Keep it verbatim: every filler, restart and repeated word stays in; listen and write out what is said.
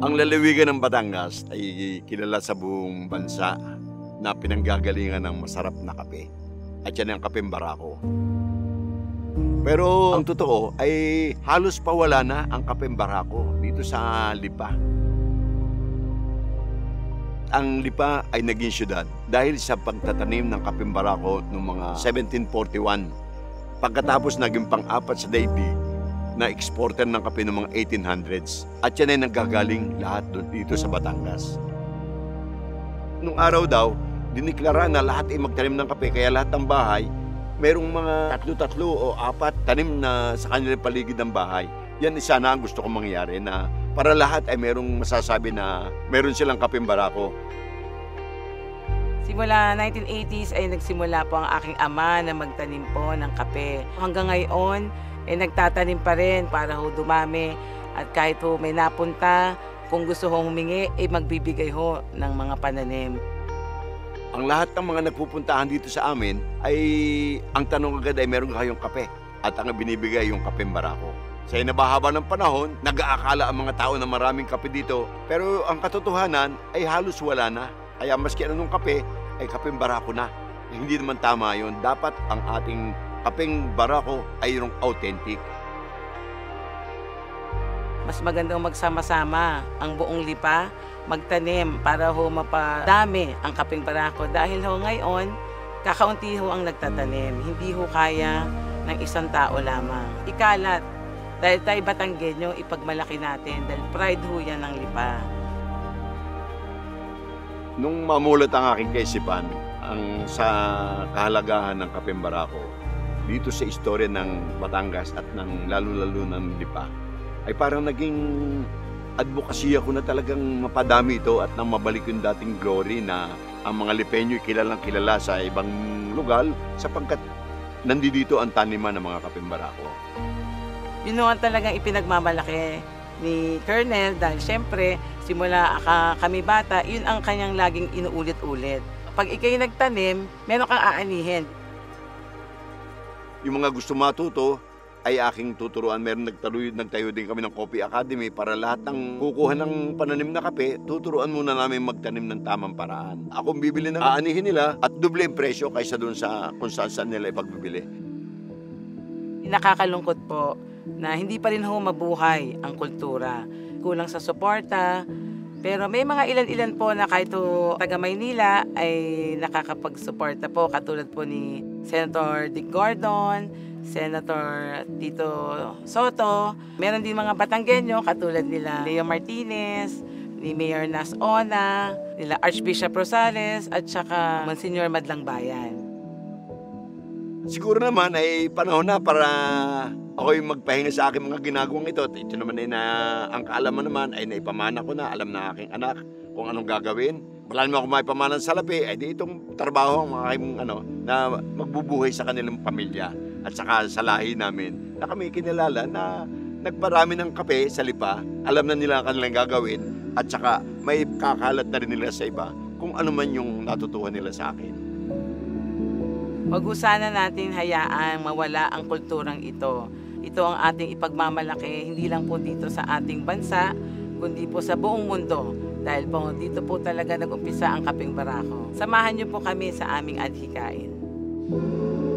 Ang lalawigan ng Batangas ay kilala sa buong bansa na pinanggagalingan ng masarap na kape. At yan ang Kapeng Barako. Pero ang totoo ay halos pawala na ang Kapeng Barako dito sa Lipa. Ang Lipa ay naging syudad dahil sa pagtatanim ng Kapeng Barako noong mga seventeen forty-one. Pagkatapos naging pang-apat sa daigdig na exporter ng kape noong mga eighteen hundreds. At yan ay nanggagaling lahat doon dito sa Batangas. Nung araw daw, diniklara na lahat ay magtanim ng kape, kaya lahat ng bahay, merong mga tatlo-tatlo o apat tanim na sa kanilang paligid ng bahay. Yan isa na ang gusto kong mangyari, na para lahat ay merong masasabi na meron silang Kapeng Barako. Simula nineteen eighties ay nagsimula po ang aking ama na magtanim po ng kape. Hanggang ngayon, eh, nagtatanim pa rin para ho dumami. At kahit ho may napunta, kung gusto ho humingi, eh magbibigay ho ng mga pananim. Ang lahat ng mga nagpupuntahan dito sa amin ay ang tanong agad ay meron kayong kape. At ang binibigay yung Kapeng Barako. Sa inabahaba ng panahon, nag-aakala ang mga tao na maraming kape dito. Pero ang katotohanan ay halos wala na. Kaya maski anong kape, ay Kapeng Barako na. Hindi naman tama yun. Dapat ang ating Kapeng Barako ay yung authentic. Mas magandang magsama-sama ang buong Lipa, magtanim para ho mapadami ang Kapeng Barako. Dahil ho ngayon, kakaunti ho ang nagtatanim. Hindi ho kaya ng isang tao lamang. Ikalat, dahil tayo Batanggenyo, ipagmalaki natin. Dahil pride ho yan ng Lipa. Nung mamulat ang aking kaisipan ang sa kahalagahan ng Kapeng Barako dito sa istorya ng Batangas at ng lalo-lalo ng Lipa, ay parang naging advokasya ko na talagang mapadami ito at nang mabalik yung dating glory na ang mga Lipeño kilalang kilala sa ibang lugar sapagkat nandito ang taniman ng mga Kapeng Barako. Yun naman talagang ipinagmamalaki ni Colonel dahil siyempre simula ka, kami bata, yun ang kanyang laging inuulit-ulit. Pag ikay nagtanim, meron kang aanihin. Yung mga gusto matuto ay aking tuturuan. Meron nagtayo, nagtayo din kami ng Coffee Academy para lahat ng kukuha ng pananim na kape, tuturuan muna namin magtanim ng tamang paraan. Akong bibili ng aanihin nila at doble ang presyo kaysa doon sa kung saan nila ipagbibili. Nakakalungkot po na hindi pa rin ho mabuhay ang kultura. Kulang sa suporta, pero may mga ilan-ilan po na kahit ho taga Maynila ay nakakapag-suporta po, katulad po ni Senator Dick Gordon, Senator Tito Soto. Meron din mga Batanggenyo katulad nila Leo Martinez, ni Mayor Nas Ona, nila Archbishop Rosales at saka Monsignor Madlang Bayan. Siguro naman ay panahon na para ako'y magpahinga sa aking mga ginagawang ito. Ito naman ay na, ang kaalaman naman ay naipamana ko na, alam na aking anak kung anong gagawin. Wala naman ako maipamana sa lapi, ay di itong trabaho ang mga aking, ano, na magbubuhay sa kanilang pamilya at saka sa lahi namin na kami kinilala na nagparami ng kape sa Lipa, alam na nila ang kanilang gagawin at saka may kakalat na rin nila sa iba kung ano man yung natutuhan nila sa akin. Wag sana natin hayaan mawala ang kulturang ito. Ito ang ating ipagmamalaki, hindi lang po dito sa ating bansa, kundi po sa buong mundo. Dahil po dito po talaga nag-umpisa ang Kapeng Barako. Samahan niyo po kami sa aming adhikain.